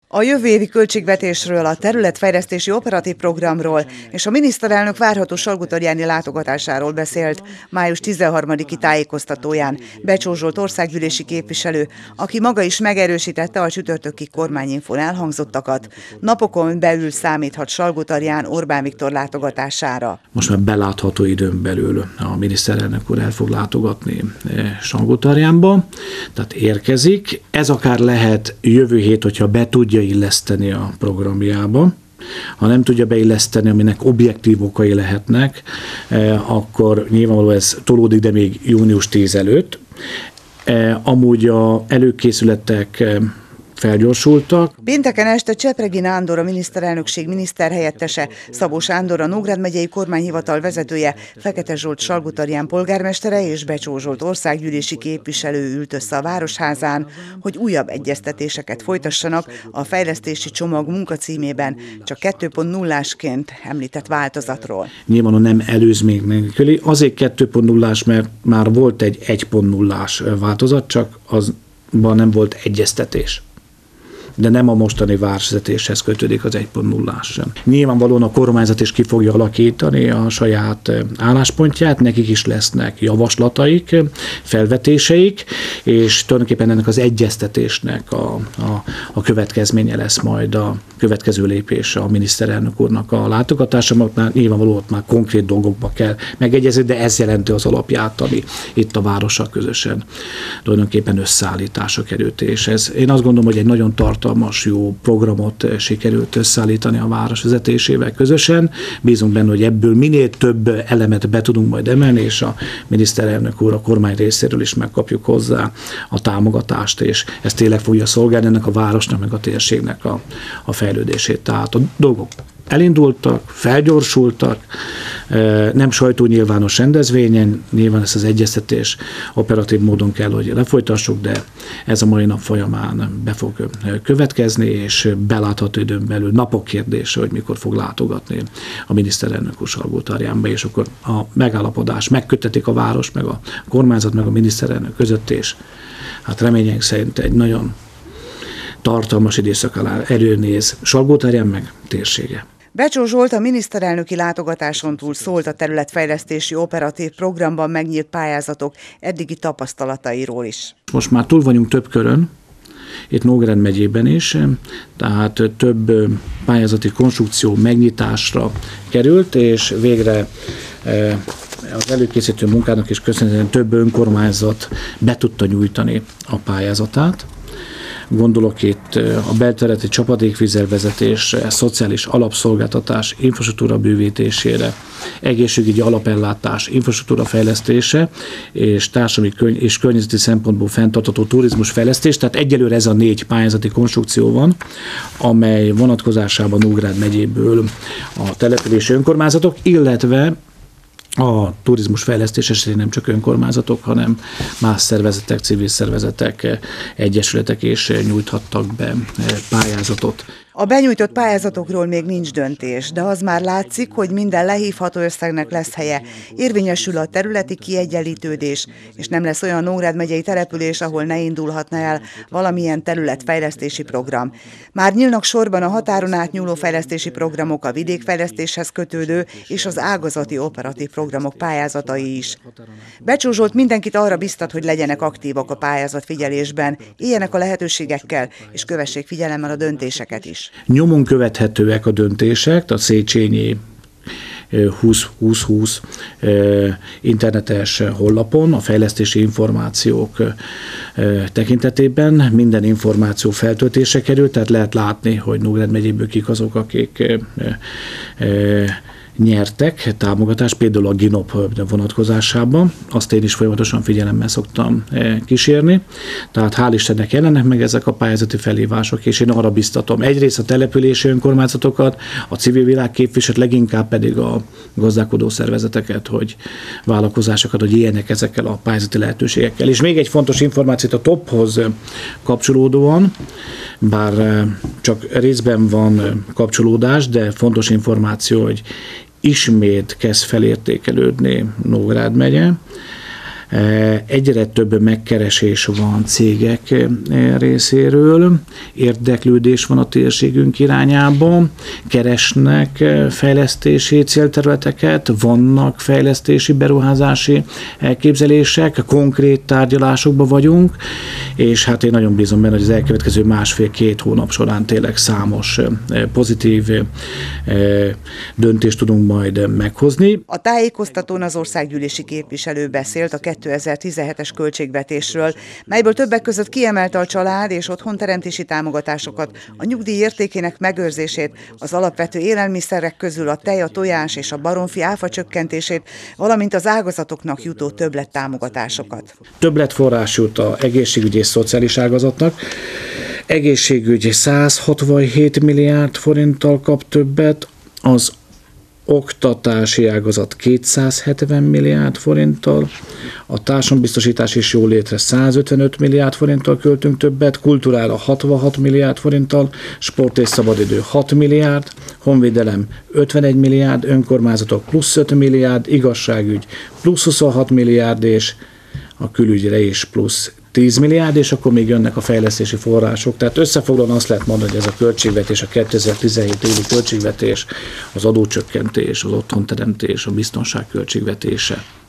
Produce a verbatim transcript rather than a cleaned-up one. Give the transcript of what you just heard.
A jövő évi költségvetésről, a területfejlesztési operatív programról és a miniszterelnök várható salgótarjáni látogatásáról beszélt május tizenharmadiki tájékoztatóján Becsó Zsolt országgyűlési képviselő, aki maga is megerősítette a csütörtöki kormányinfón elhangzottakat. Napokon belül számíthat Salgótarján Orbán Viktor látogatására. Most már belátható időn belül a miniszterelnök úr el fog látogatni Salgótarjánba, tehát érkezik. Ez akár lehet jövő hét, hogyha be tudja illeszteni a programjába. Ha nem tudja beilleszteni, aminek objektív okai lehetnek, akkor nyilvánvalóan ez tolódik, de még június tíz előtt. Amúgy a előkészületek felgyorsultak. Pénteken este Csepregi Nándor, a miniszterelnökség miniszterhelyettese, Szabó Sándor, a Nógrád megyei kormányhivatal vezetője, Fekete Zsolt Salgótarján polgármestere és Becsó Zsolt országgyűlési képviselő ült össze a Városházán, hogy újabb egyeztetéseket folytassanak a fejlesztési csomag munkacímében, csak kettő pont nullásként említett változatról. Nyilván nem előzmény nélküli, azért kettő pont nullás, mert már volt egy egy pont nullás változat, csak azban nem volt egyeztetés. De nem a mostani városvezetéshez kötődik az egy pont nullás sem. Nyilvánvalóan a kormányzat is ki fogja alakítani a saját álláspontját, nekik is lesznek javaslataik, felvetéseik, és tulajdonképpen ennek az egyeztetésnek a, a, a következménye lesz majd a következő lépés a miniszterelnök úrnak a látogatása, mert már nyilvánvalóan már konkrét dolgokba kell megegyezni, de ez jelenti az alapját, ami itt a várossal közösen tulajdonképpen összeállításra került. És ez, én azt gondolom, hogy egy nagyon tartalmas jó programot sikerült összeállítani a város vezetésével közösen. Bízunk benne, hogy ebből minél több elemet be tudunk majd emelni, és a miniszterelnök úr a kormány részéről is megkapjuk hozzá a támogatást, és ez tényleg fogja szolgálni ennek a városnak, meg a térségnek a, a fejlődését. Tehát a dolgok elindultak, felgyorsultak, nem sajtónyilvános rendezvényen, nyilván ezt az egyeztetés operatív módon kell, hogy lefolytassuk, de ez a mai nap folyamán be fog következni, és belátható időn belül napok kérdése, hogy mikor fog látogatni a miniszterelnök úr Salgótarjánba, és akkor a megállapodás megköttetik a város, meg a kormányzat, meg a miniszterelnök között, és hát reményeink szerint egy nagyon tartalmas időszak alá előnéz Salgótarján meg térsége. Becsó Zsolt a miniszterelnöki látogatáson túl szólt a területfejlesztési operatív programban megnyílt pályázatok eddigi tapasztalatairól is. Most már túl vagyunk több körön, itt Nógrád megyében is, tehát több pályázati konstrukció megnyitásra került, és végre az előkészítő munkának is köszönhetően több önkormányzat be tudta nyújtani a pályázatát. Gondolok itt a belterületi csapadékvízvezetésre, szociális alapszolgáltatás infrastruktúra bővítésére, egészségügyi alapellátás infrastruktúra fejlesztése és társadalmi és környezeti szempontból fenntartható turizmus fejlesztés. Tehát egyelőre ez a négy pályázati konstrukció van, amely vonatkozásában Nógrád megyéből a települési önkormányzatok, illetve a turizmus fejlesztés esetén nem csak önkormányzatok, hanem más szervezetek, civil szervezetek, egyesületek is nyújthattak be pályázatot. A benyújtott pályázatokról még nincs döntés, de az már látszik, hogy minden lehívható összegnek lesz helye. Érvényesül a területi kiegyenlítődés, és nem lesz olyan Nógrád megyei település, ahol ne indulhatna el valamilyen területfejlesztési program. Már nyílnak sorban a határon átnyúló fejlesztési programok, a vidékfejlesztéshez kötődő és az ágazati operatív programok pályázatai is. Becsó Zsolt mindenkit arra biztat, hogy legyenek aktívak a pályázatfigyelésben, éljenek a lehetőségekkel, és kövessék figyelemmel a döntéseket is. Nyomon követhetőek a döntések, a Széchenyi húsz húsz húsz internetes honlapon, a fejlesztési információk tekintetében minden információ feltöltése került, tehát lehet látni, hogy Nógrád megyéből kik azok, akik nyertek támogatást, például a GINOP vonatkozásában. Azt én is folyamatosan figyelemmel szoktam kísérni. Tehát hál' Istennek jelennek meg ezek a pályázati felhívások, és én arra biztatom egyrészt a települési önkormányzatokat, a civil világ képviselőt, leginkább pedig a gazdálkodó szervezeteket, hogy vállalkozásokat, hogy éljenek ezekkel a pályázati lehetőségekkel. És még egy fontos információt a tophoz kapcsolódóan, bár csak részben van kapcsolódás, de fontos információ, hogy ismét kezd felértékelődni Nógrád megye. Egyre több megkeresés van cégek részéről, érdeklődés van a térségünk irányába, keresnek fejlesztési célterületeket, vannak fejlesztési, beruházási elképzelések, konkrét tárgyalásokban vagyunk, és hát én nagyon bízom benne, hogy az elkövetkező másfél-két hónap során tényleg számos pozitív döntést tudunk majd meghozni. A tájékoztatón az országgyűlési képviselő beszélt a kétezer-tizenhetes költségvetésről, melyből többek között kiemelte a család és otthonteremtési támogatásokat, a nyugdíj értékének megőrzését, az alapvető élelmiszerek közül a tej, a tojás és a baromfi áfa csökkentését, valamint az ágazatoknak jutó többlettámogatásokat. Többletforrás jut az egészségügyi és szociális ágazatnak. Egészségügyi száz hatvanhét milliárd forinttal kap többet, az oktatási ágazat kétszázhetven milliárd forinttal, a társadalombiztosítás és jólétre százötvenöt milliárd forinttal költünk többet, kultúrára hatvanhat milliárd forinttal, sport és szabadidő hat milliárd, honvédelem ötvenegy milliárd, önkormányzatok plusz öt milliárd, igazságügy plusz huszonhat milliárd, és a külügyre is plusz tíz milliárd, és akkor még jönnek a fejlesztési források. Tehát összefoglalóan azt lehet mondani, hogy ez a költségvetés, a kétezer-tizenhét évi költségvetés, az adócsökkentés, az otthonteremtés, a biztonság költségvetése.